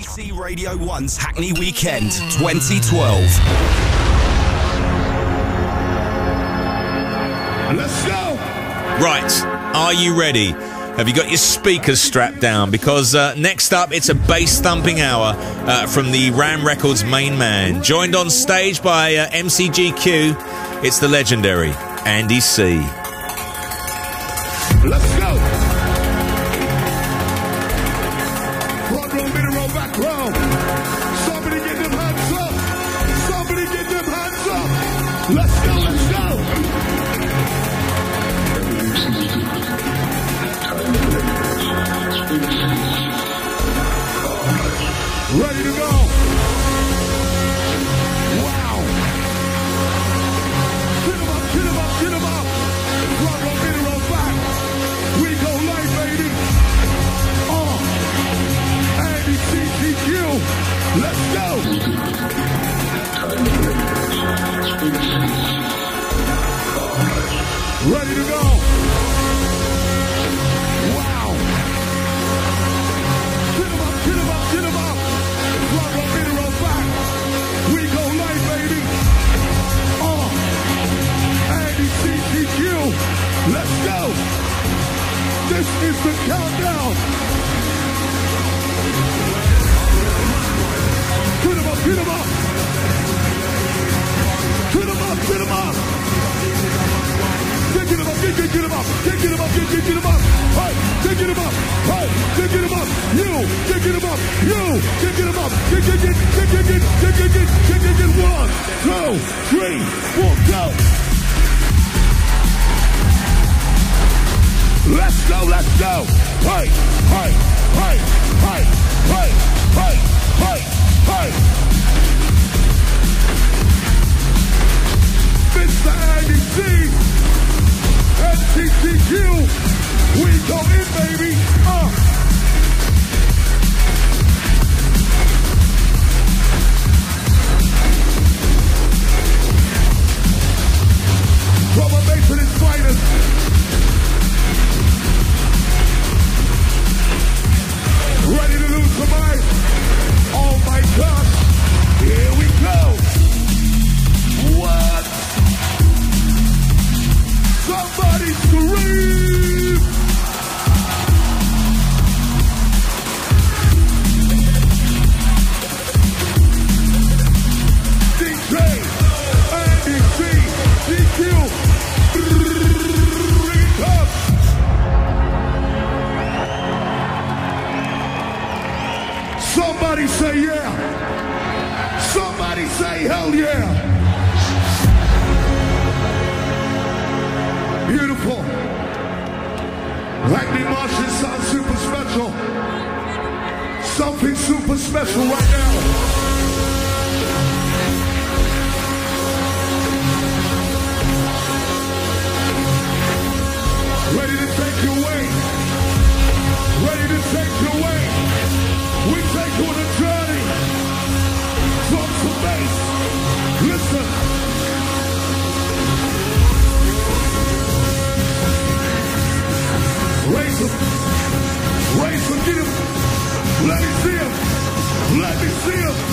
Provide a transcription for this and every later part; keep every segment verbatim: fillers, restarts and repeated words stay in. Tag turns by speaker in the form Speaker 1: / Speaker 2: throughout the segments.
Speaker 1: B B C Radio one's Hackney Weekend twenty twelve.
Speaker 2: Let's go!
Speaker 3: Right, are you ready? Have you got your speakers strapped down? Because uh, next up, it's a bass thumping hour uh, from the Ram Records main man. Joined on stage by uh, M C G Q, it's the legendary Andy C.
Speaker 2: Let's go! Front row, middle row, back row. Somebody get them hands up. Somebody get them hands up. Let's go, let's go! Ready to go. Wow. Get him up, get him up, get him up. Front row, middle row, back. We go live, baby. Oh. Andy C G Q. Let's go. Ready to go. Wow. Get him up, get him up, get him up. Front row, middle row, back. We go live, baby. Oh. Andy C G Q. Let's go. This is the countdown. Get him up, get him up. Get him up, get him up. Get him up, get, get, get him up. Get, get him up, get, get, get him up. Hey, get, get him up. Hey, get, get him up. You, get, get him up. You, get, get him up. Get, get, get, get, get, get, get, get, get, get, get, get. One, two, three, four, go. Let's go, let's go. Hey, hey, hey, hey, hey, hey, hey, hey. Mister Andy C, M C G Q, we go in, baby. Uh. Drum and bass at its finest. Ready to lose the mind? Oh my gosh! Here we go! What? Somebody scream! D J, Andy C, D Q, bring it up! Somebody say yeah! Somebody say hell yeah! Beautiful. Hackney Martian sounds super special. Something super special right now. Ready to take you away. Ready to take you away. We take you on a journey. Drop some bass. Listen. Raise him. Raise him. Get him. Let me see him. Let me see him.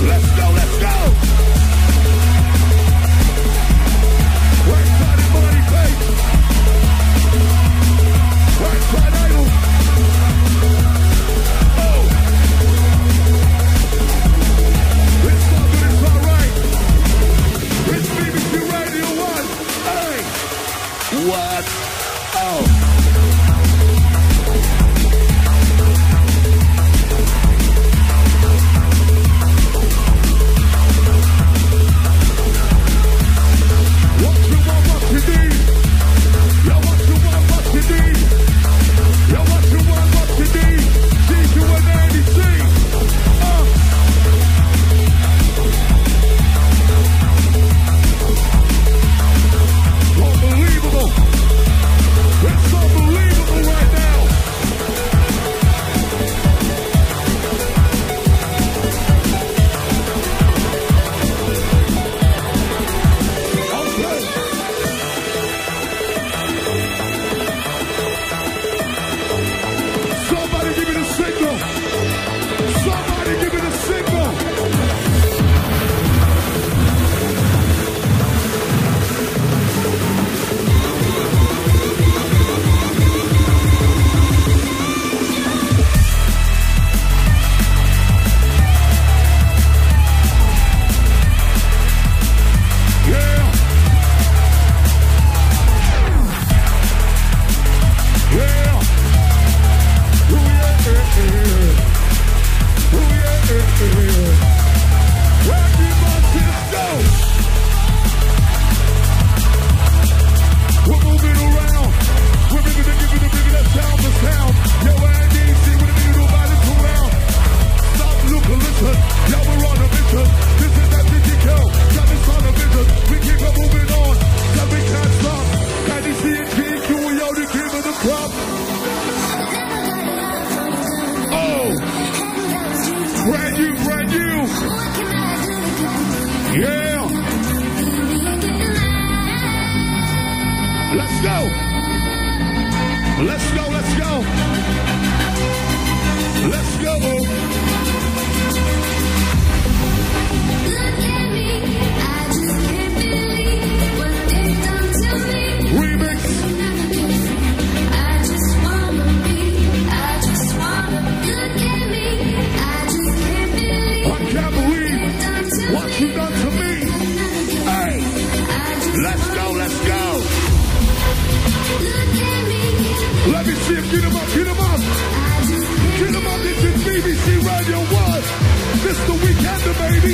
Speaker 2: Get 'em up, this is B B C Radio one. Mister Weekender, baby.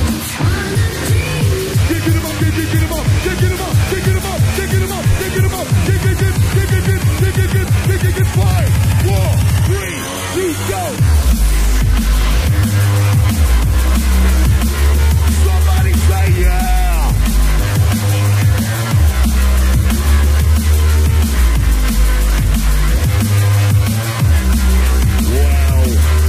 Speaker 2: Get 'em up, get 'em up, get 'em up, get 'em up, get 'em up, get 'em up, get 'em up, get 'em up, get 'em up, get 'em up, get 'em up, five, four, three, two, go. Somebody say yeah. Wow.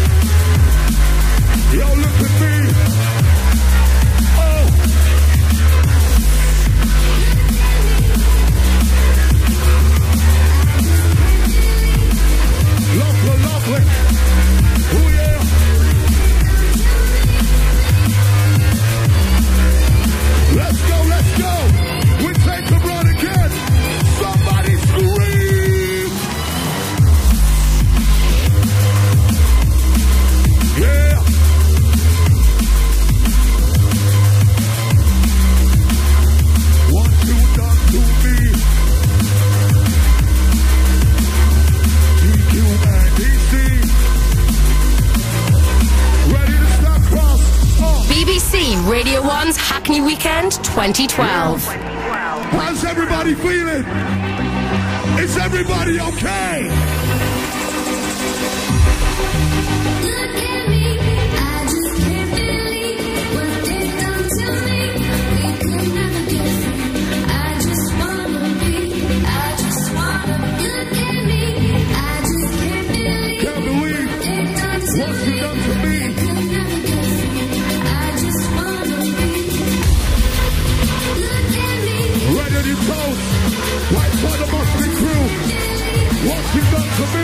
Speaker 2: Yo, look at me. Oh. Lovely, lovely. Oh yeah. Let's go, let's go. We take the run again. Somebody scream. Yeah. What you done to me? D Q and D C. Ready to stop cross. Oh.
Speaker 4: B B C Radio one's Hackney Weekend twenty twelve.
Speaker 2: How's everybody feeling? Is everybody okay?
Speaker 5: Look at me, I just can't believe what they've done to me. We could never get free. I just wanna be, I just wanna look at me. I just can't believe
Speaker 2: Can't believe
Speaker 5: what they've done to
Speaker 2: what you
Speaker 5: me.
Speaker 2: done to me.
Speaker 5: We could never get free. I just wanna be. Look at me,
Speaker 2: Ready to toast. Right for the Muslim crew. What you done to me?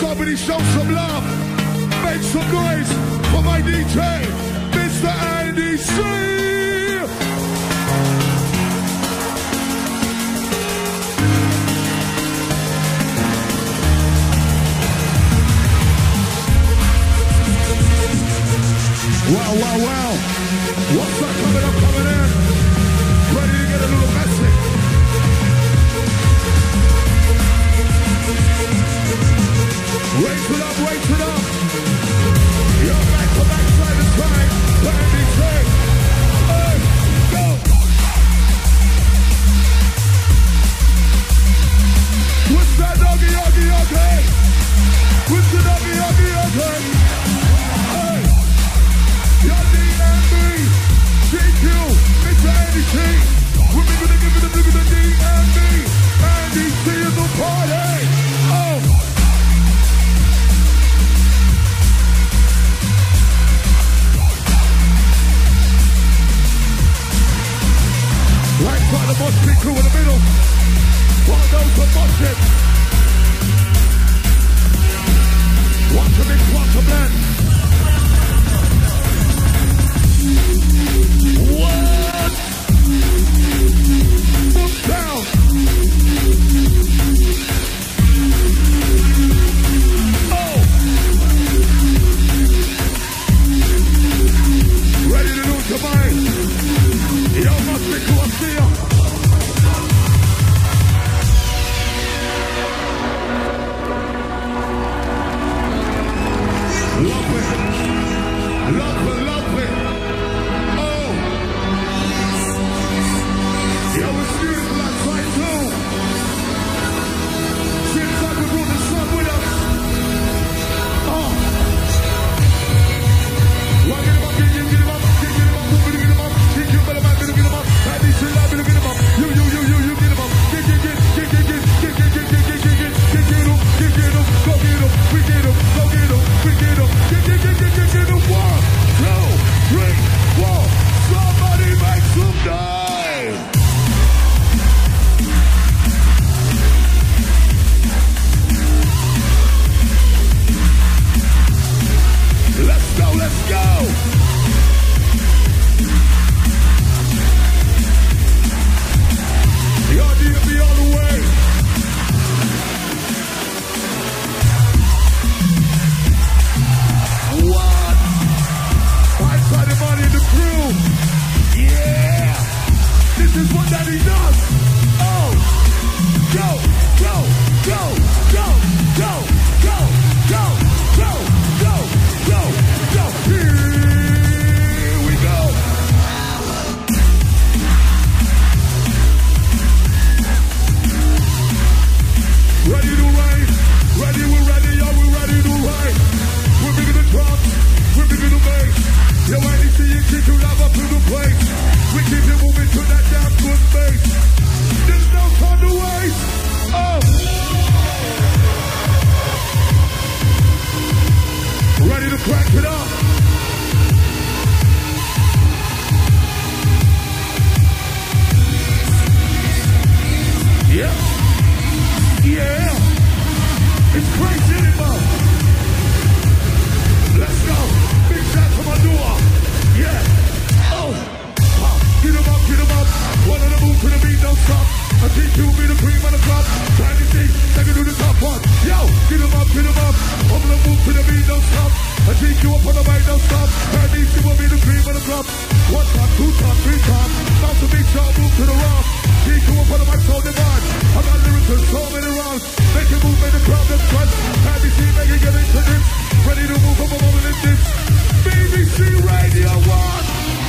Speaker 2: Somebody show some love. Make some noise for my D J, Mister Andy C. Wow, wow, wow. What's that coming up, coming in? Ready to get a little messy. Raise it up, raise it up. You're back to back, side to side. Andy C. Hey, go. What's that doggy, doggy, doggy? What's the doggy, doggy, doggy? Hey. Your D M B, G Q, Mister Andy C. We're gonna give it a look at the D M B. Andy C is the party. Oh. Right side of the mosh pit crew in the middle. One of those are moshing. One to mix, one to blend. What? Move down. Oh. Ready to lose your mind. Yo, must be cool, I see ya. Love it. Love it, love it. Oh. Yo, it's beautiful outside too. Seems like we brought the sun with us. Oh. Well, get him up, get him, get him up, get him up, get him up, get him up, get him up, and he's still alive, get him up. You, you, you, you, you, get him up. Get, get, get, get, get, get, get, get, get, get, get, get, get, get, get him, get, get him, go get him, we get him, go get him, we get him, get, get, get, get, get, get him. One, two, three, four. Somebody make some noise. Let's go, let's go. Y'all need to be all the way. What? Outside the money in the crew. Yeah. This is what Daddy does. Oh. Go, go, go, go, go, go, go, go, go, go, go. Here we go. Ready to ride. Ready, we're ready, yeah, we're ready to ride. We're bigger the drums, we're bigger the bass. Yo, I need to see you kick it up to the place. We keep it moving to that damn good bass. There's no time to waste. Oh. Ready to crank it up. Yeah. Yeah. It's crazy anymore. Let's go. Big shout to my door. Yeah. Oh. Oh. Get him up, get him up. One on the move to the beat, don't stop. I think you'll be the cream of the crop. Trying to see, they can do the top one. Yo, get him up, get him up. On the move to the beat, don't stop. I think you up on the mic, don't stop. I think you will be the cream of the crop. One time, two time, three time. Bout to beat y'all, move to the rock. Think you up on the mic, so divine. I got lyrics and so many rounds. Make it move, make the crowd them trust. I B C, make it get into this. Ready to move from a moment in this. B B C Radio one.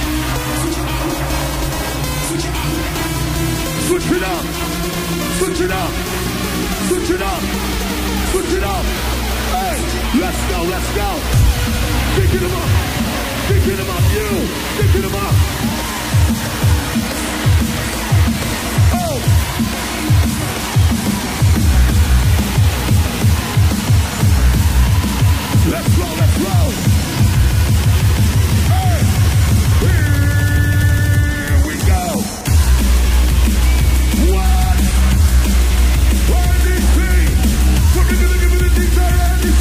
Speaker 2: Switch it up. Switch it up. Switch it up. Switch it up. Hey, let's go, let's go. Picking them up. Picking them up, you. Picking them up. Oh. Let's roll, let's roll. Hey, here we go. What? Andy C. We're gonna give it a D J Andy C.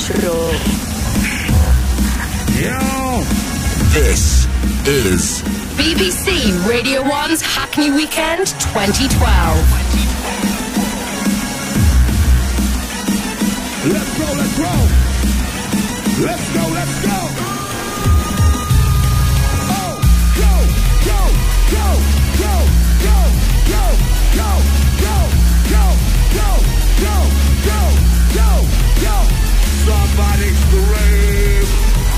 Speaker 4: Show.
Speaker 2: Yo!
Speaker 1: This is
Speaker 4: B B C Radio one's Hackney Weekend twenty twelve.
Speaker 2: Let's go, let's go! Let's go, let's go! Oh, go, go, go, go, go, go, go, go, go, go, go, go, go, go! Somebody's grave!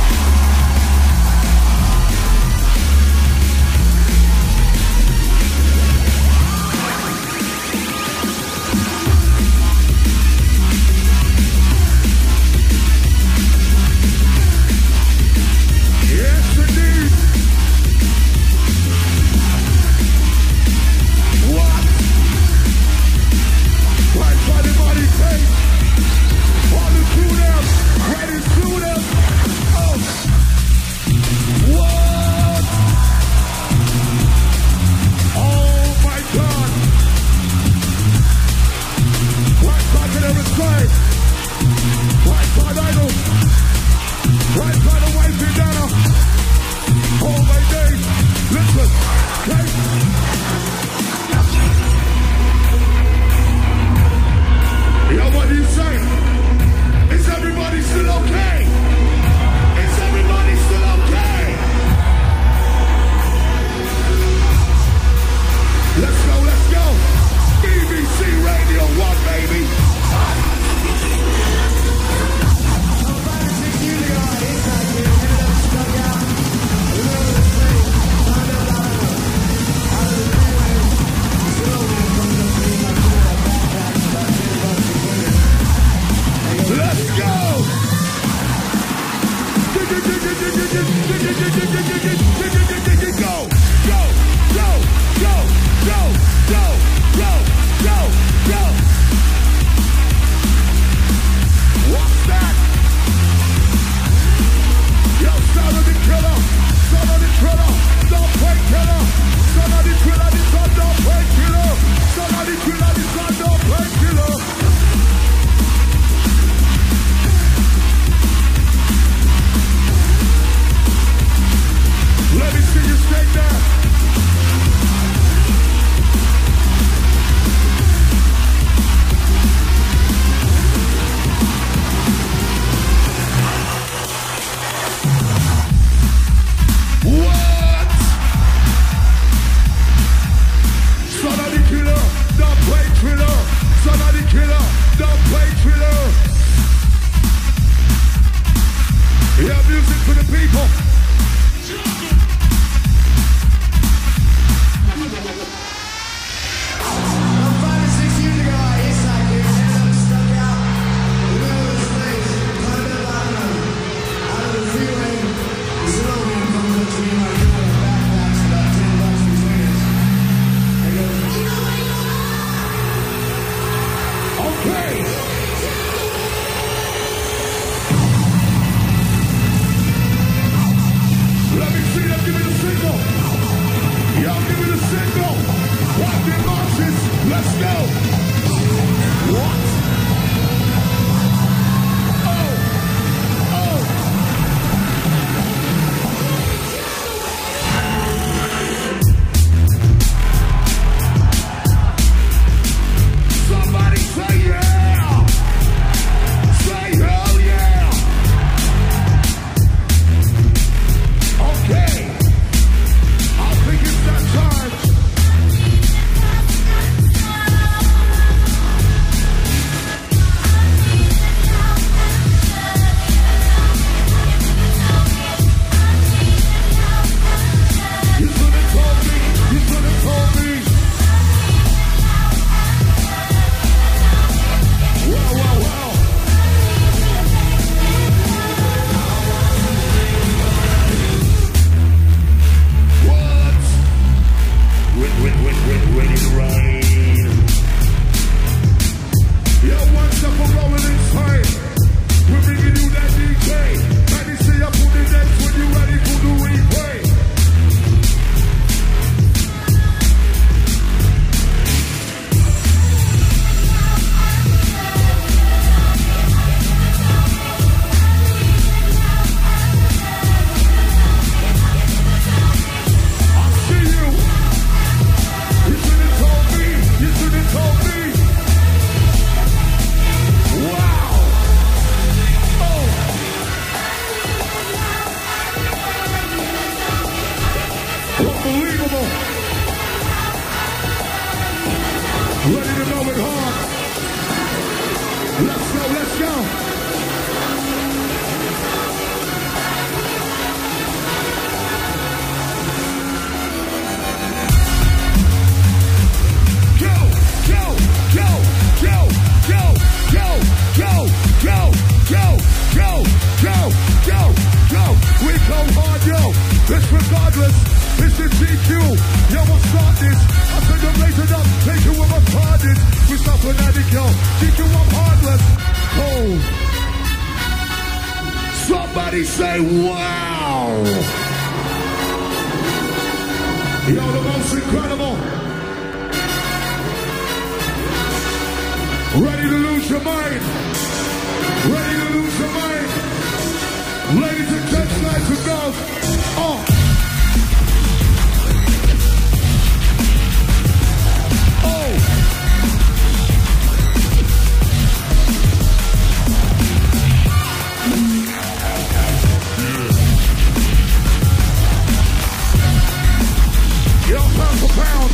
Speaker 2: Yes, indeed. What? Let's go, let's go. Go, go, go, go, go, go, go, go, go, go, go, go, go. We go hard, yo. It's regardless. It's the G Q. Yo, we'll start this. I said the blaze it up. Take you with my pardon. We stop with that, yo. G Q, I'm heartless. Oh. Somebody say, wow. Yo, the most incredible. Ready to lose your mind. Ready to lose your mind. Ladies and gents, guys and girls. Oh. Yo, pound for pound.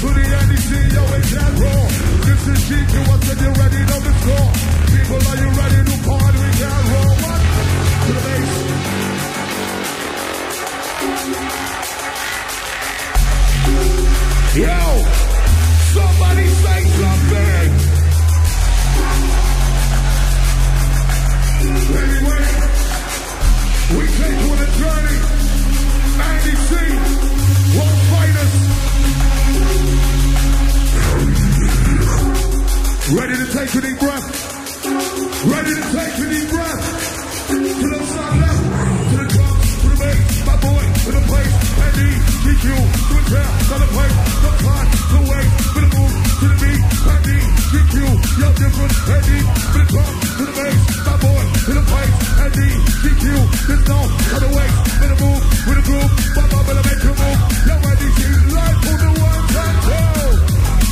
Speaker 2: To the Andy C, yo, it's that raw. This is G Q, I said you ready, know the score. People, are you ready to party? We can't roll. What? To the bass. Yo, somebody say something. Anyway, we take you on a journey. Andy C, won't fight us. Ready to take a deep breath. Ready to take a deep breath. To the side left, to the drums, to the bass, my boy, to the place, Andy, G Q, to the tail, to the place, the time, the way, to the move, to the beat, Andy, G Q, yo different, Andy, to the drum, to the bass, my boy, to the place, Andy, G Q, this song, to the way, to the move, with the groove, bop up and I make you move, yo Andy, G, live for the one, time, two.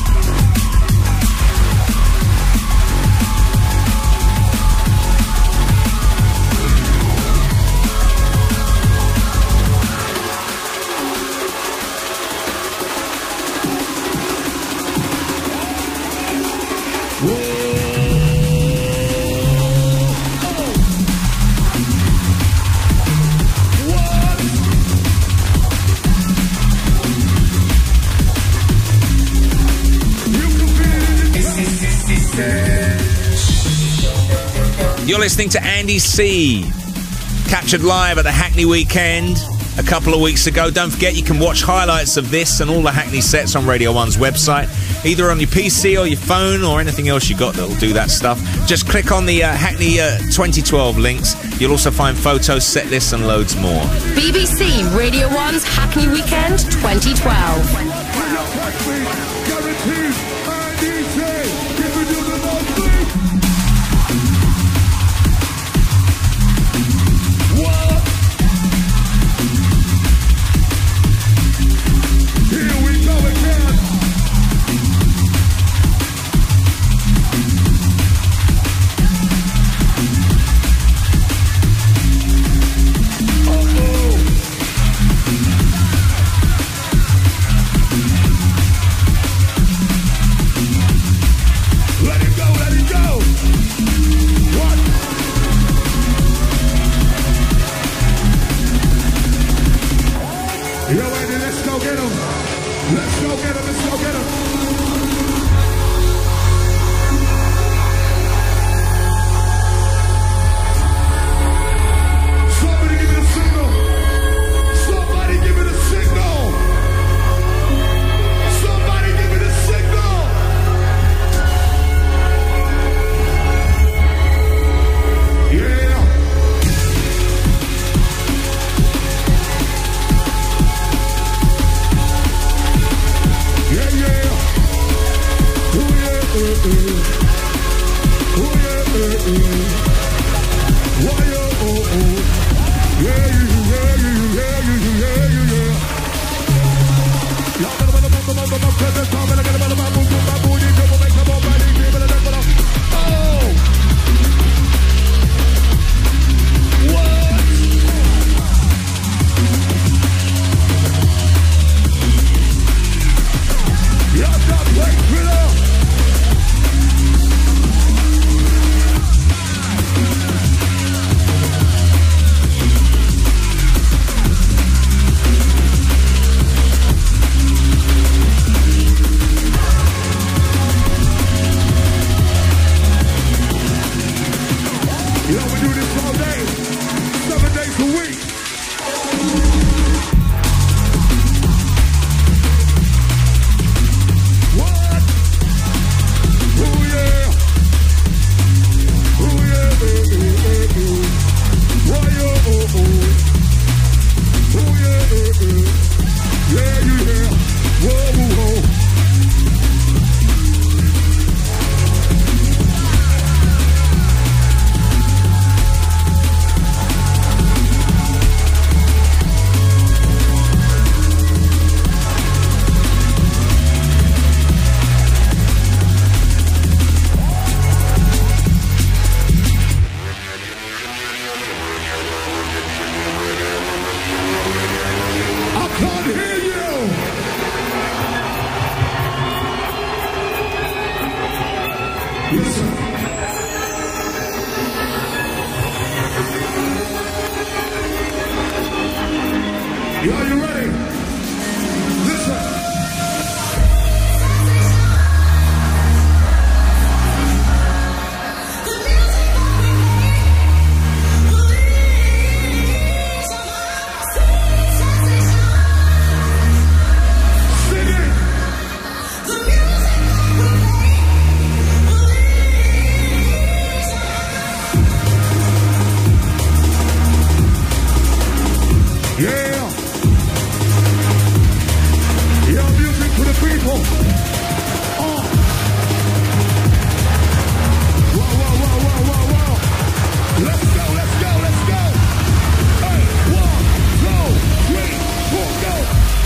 Speaker 3: You're listening to Andy C, captured live at the Hackney Weekend a couple of weeks ago. Don't forget, you can watch highlights of this and all the Hackney sets on Radio one's website, either on your P C or your phone or anything else you got that'll do that stuff. Just click on the uh, Hackney uh, twenty twelve links. You'll also find photos, set lists and loads more.
Speaker 4: B B C Radio one's Hackney Weekend twenty twelve.
Speaker 2: Yo, you ready? Listen. Yeah. Your music to the people. Oh. Wow, wow, wow, wow, wow, wow. Let's go, let's go, let's go. Hey, one, two, three, four, go.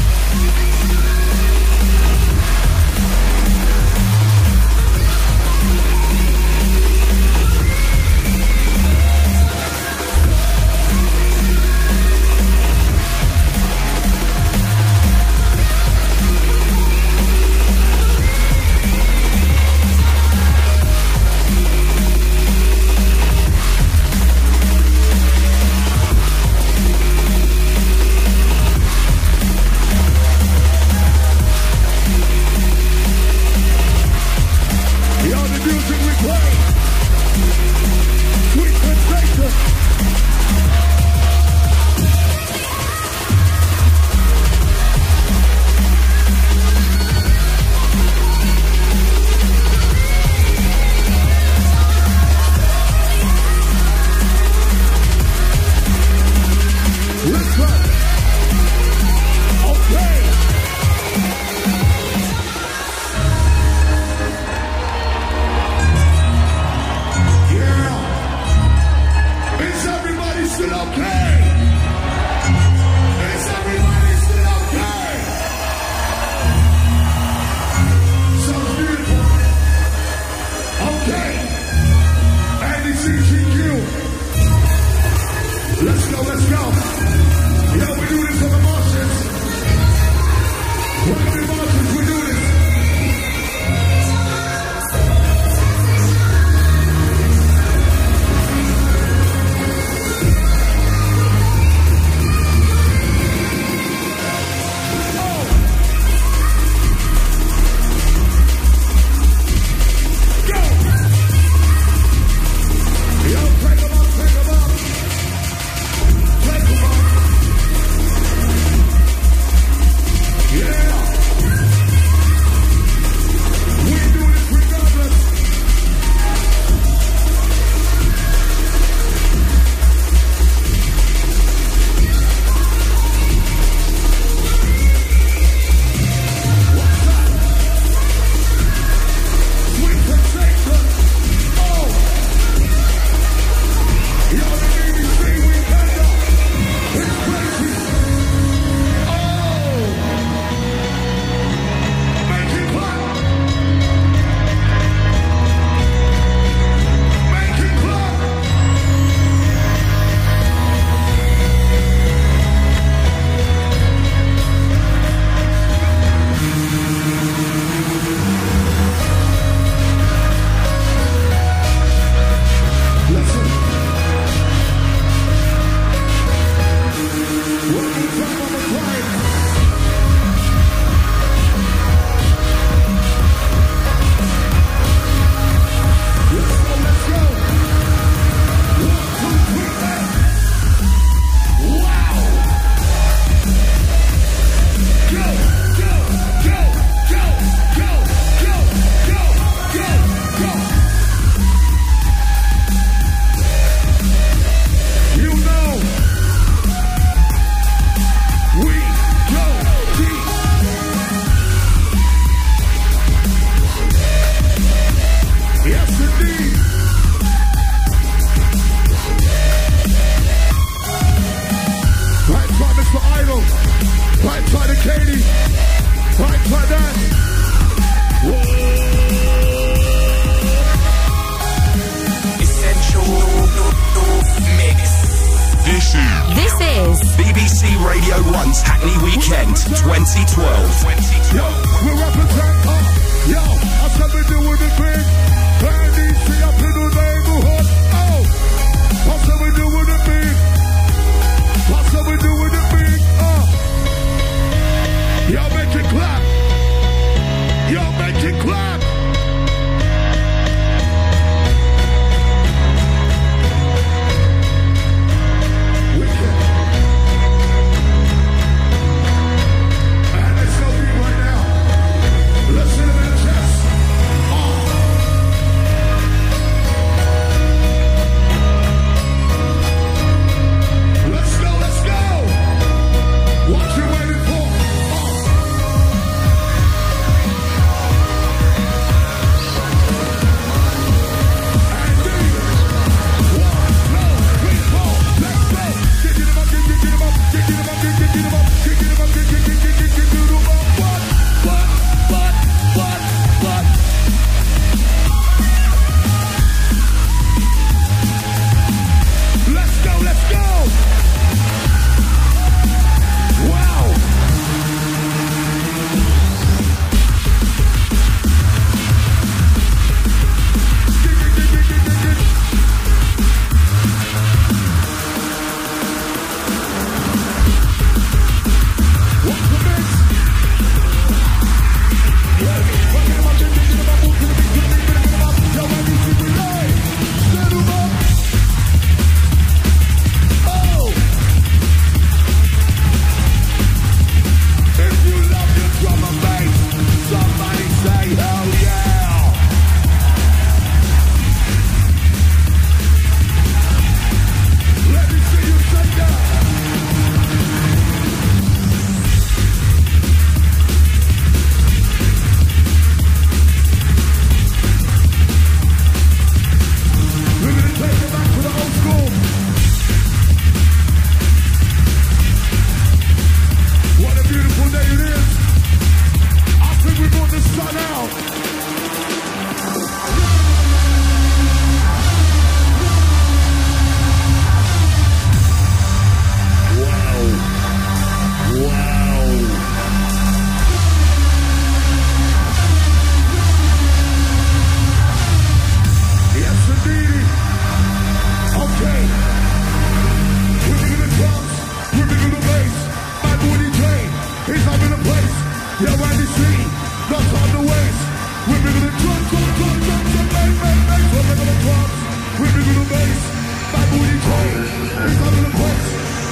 Speaker 1: one's Hackney Weekend twenty twelve.
Speaker 2: Yo, we represent, uh, yo, I said we do with the big, and these three up in the neighborhood, oh, I said we do with the big, I said we do with the big, uh,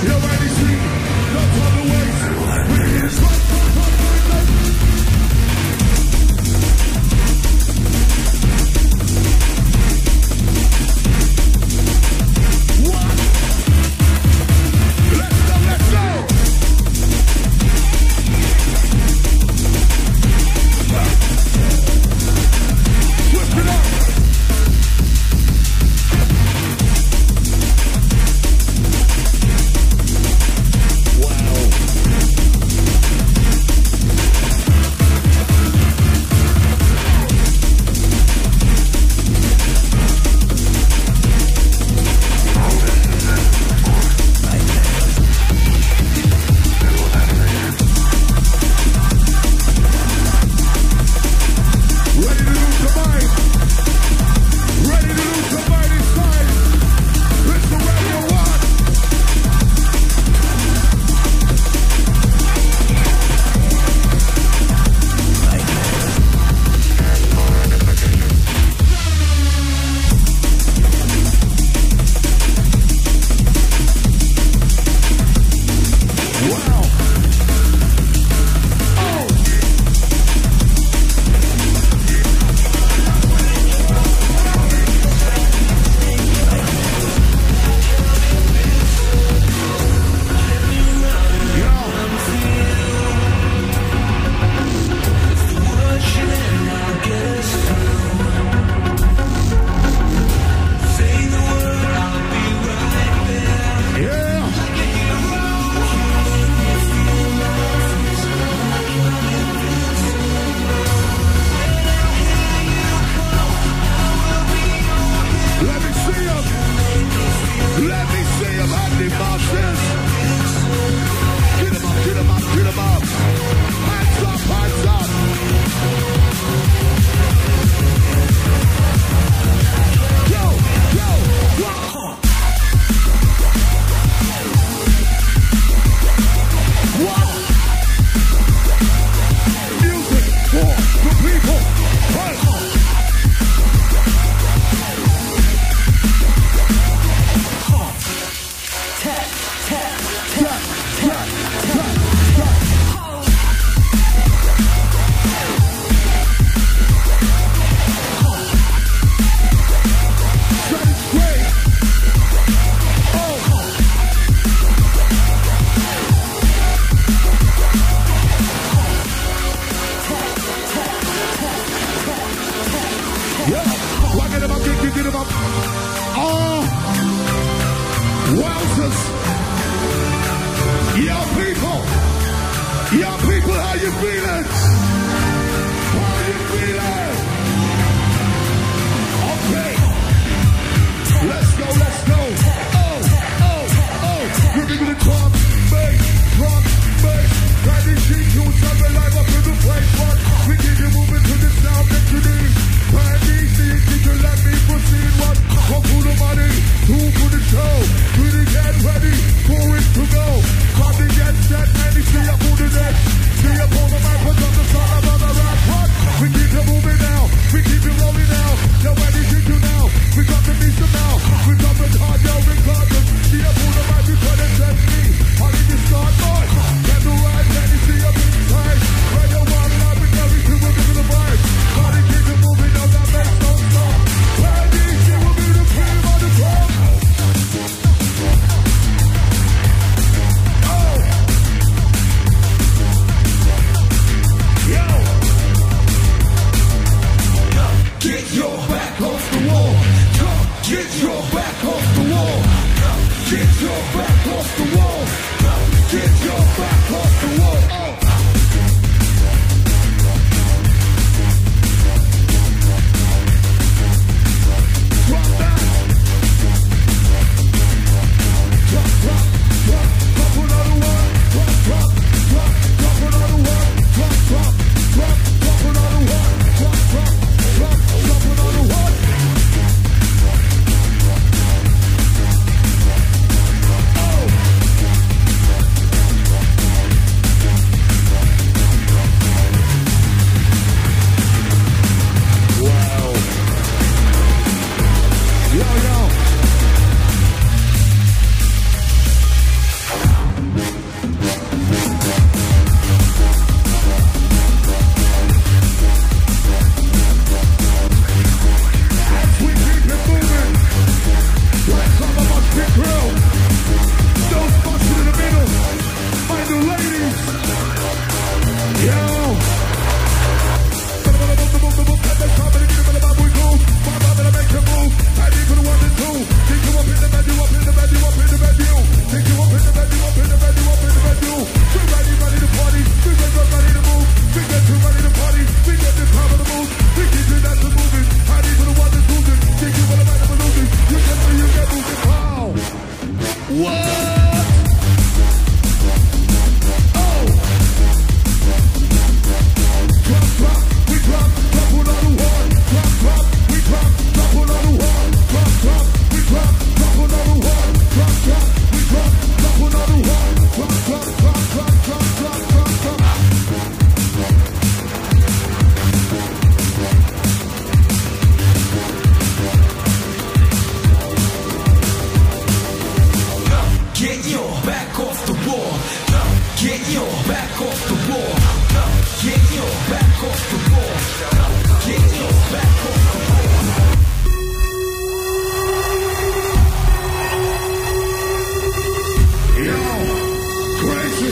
Speaker 2: You're ready, see? Don't on the waist. We need to run, run, run, run, run. What? Let's go, let's go. Switch it up. Start, boy. back off the wall. Get your back off the wall. Get your back off the wall. Yo, crazy.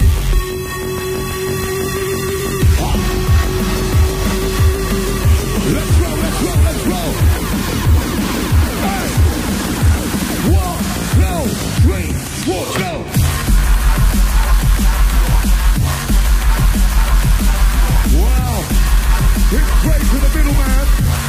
Speaker 2: Let's roll, let's roll, let's roll. Hey. One, two, three, four, go. Wow. It's crazy in the middle, man.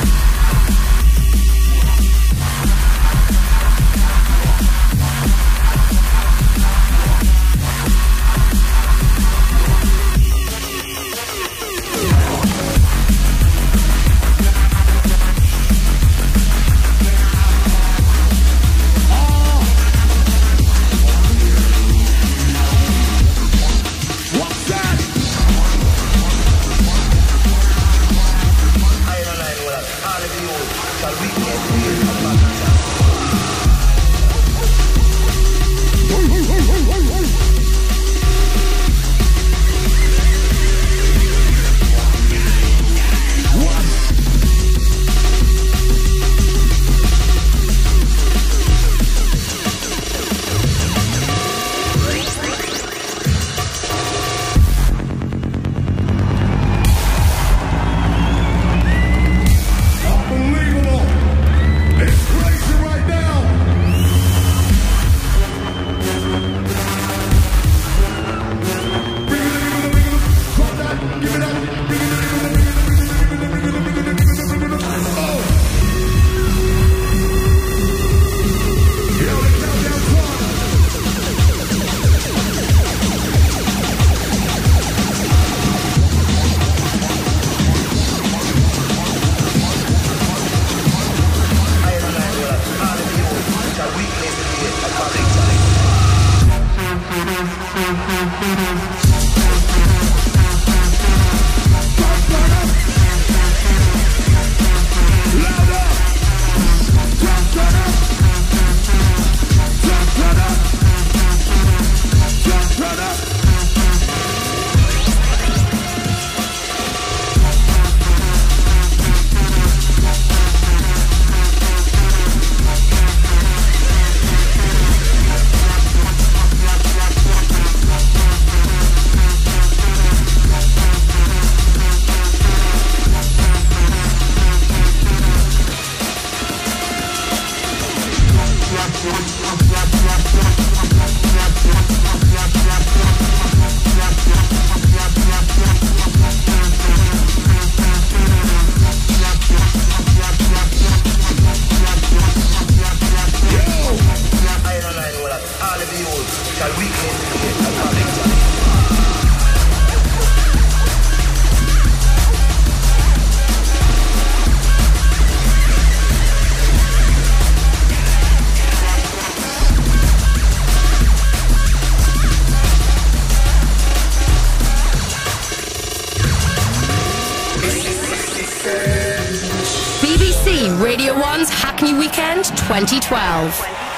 Speaker 4: Radio one's Hackney Weekend twenty twelve.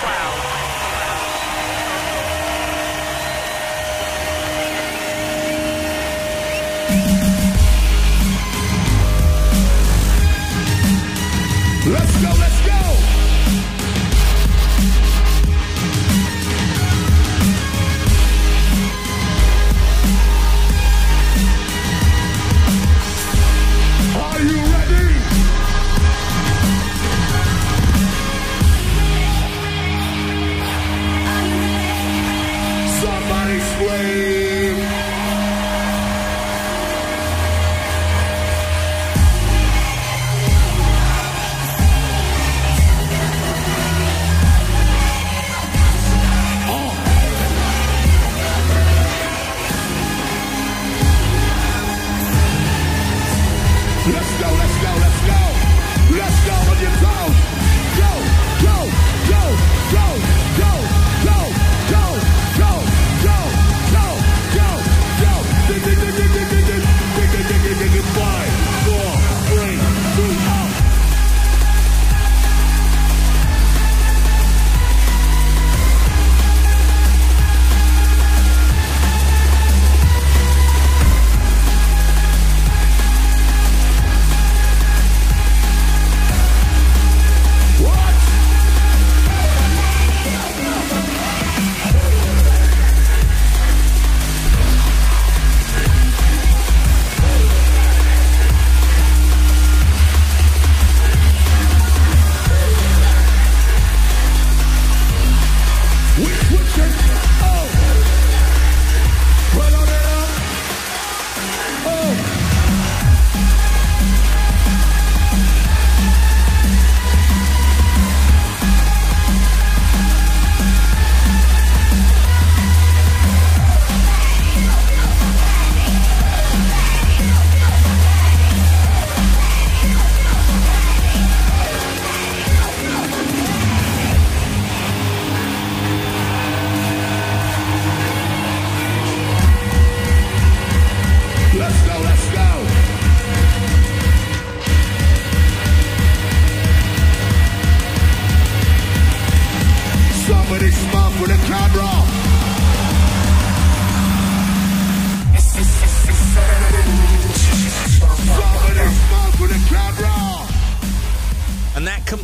Speaker 2: Let's go, let's go! Are you ready? Somebody scream!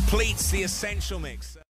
Speaker 3: completes the Essential Mix.